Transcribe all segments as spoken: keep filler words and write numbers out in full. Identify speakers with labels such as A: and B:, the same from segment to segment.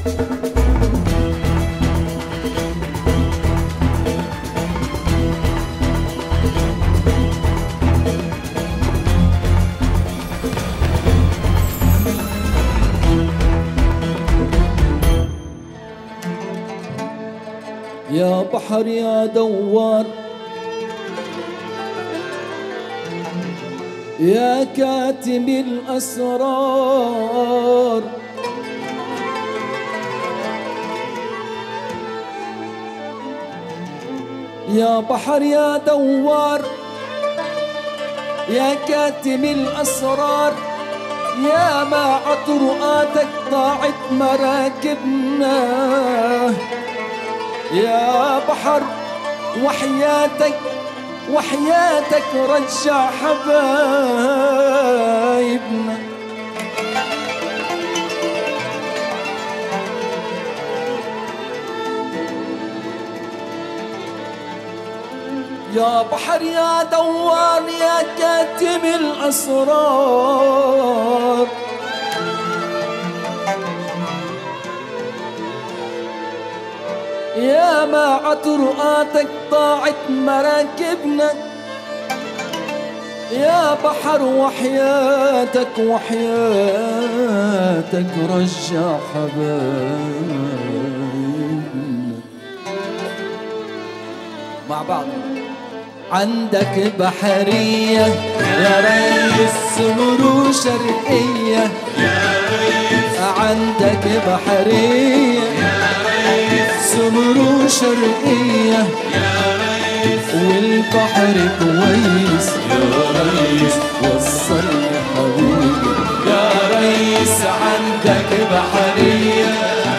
A: يا بحر يا دوار يا كاتم الأسرار يا بحر يا دوار يا كاتم الأسرار يا ما عطرقاتك ضاعت مراكبنا يا بحر وحياتك وحياتك رجع حبايبنا يا بحر يا دوار يا كاتم الأسرار يا ما عطرقاتك ضاعت مراكبنا يا بحر وحياتك وحياتك رجع حبايبنا مع بعض. عندك بحرية يا ريس مرو شرقية يا ريس عندك بحرية يا ريس سمرو شرقية يا ريس والبحر كويس يا ريس وصلني حبيبي يا ريس عندك بحرية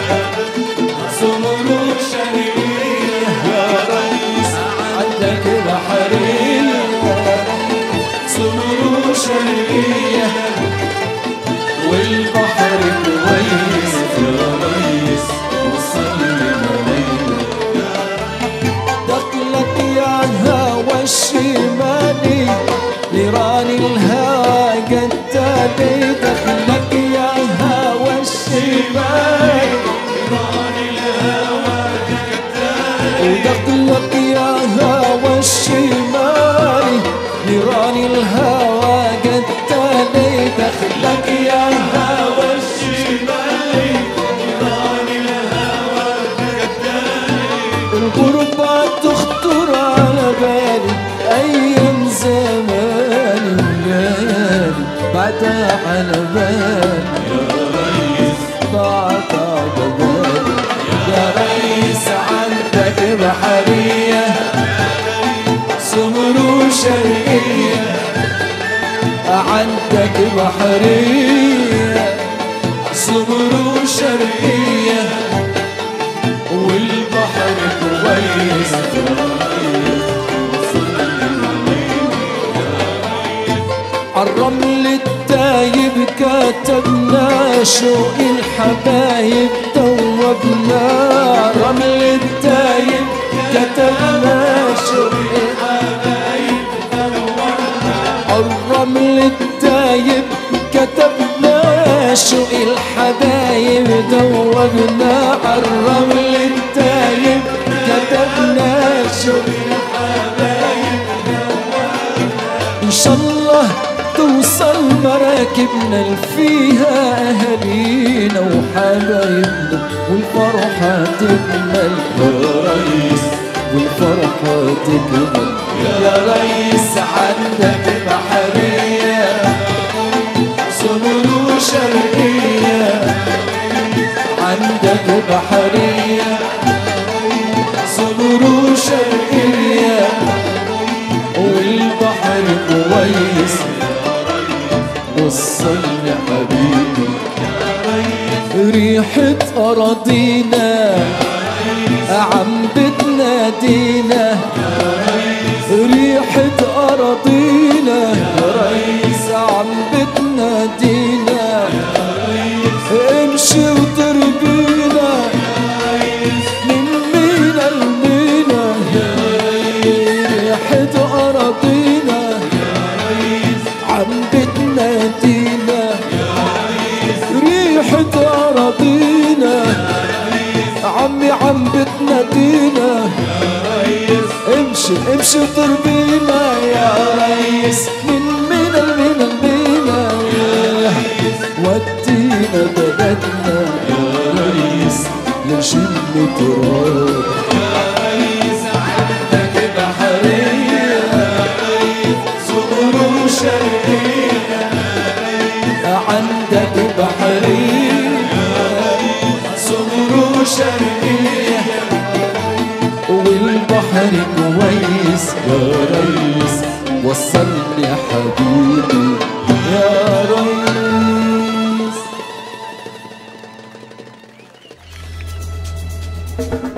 A: سمرو شرقية يا ريس عندك بحرية سمرو شرقية والبحر كويس يا ريس وصلني دخلك يا الهوى الشمالي نيران الهوى قتالي دخلك يا الهوى الشمالي نيران الهوى قتالي ودخلك يا الهوى الشمالي نيران الهوى قتالي دخلك يا الهوى الشمالي نيران الهوى قتالي الغربة تخطر على بالي أيام زماني وليالي بعدها على بالي يا ريس ضاعت على بالي يا ريس عندك بحرية سمرو شرقية عندك بحرية سمرو شرقية والبحر كويس عالرمل التايب كتبنا شوق الحبايب دوبنا رمل التايب كتبنا شوق الحبايب دوبنا الرمل التايب كتبنا شوق الحبايب دوبنا الرمل التايب كتبنا شوق الحبايب دوبنا إن شاء الله توصل مراكبنا اللي فيها أهالينا وحبايبنا والفرحة تكمل يا ريس والفرحة تكمل يا ريس عندك بحرية سمرو شرقية عندك بحرية سمرو شرقية والبحر كويس وصلني حبيبي ريحة أراضينا عم بتنادينا ريحة أراضينا يا ريس عم بتنادينا امشي وتربينا من مينا لمينا ريحة أراضينا عم بتنادينا ريحة أراضينا تنادينا عمي عم بتنادينا امشي امشي طر بينا يا ريس من مينا لمينا لمينا ودينا بلدنا يا ريس لنشم تراب يا ريس عندك بحرية صغر وشرقية عندك بحرية صغر وشرقية والبحر كويس يا ريس وصلني حبيبي يا ريس.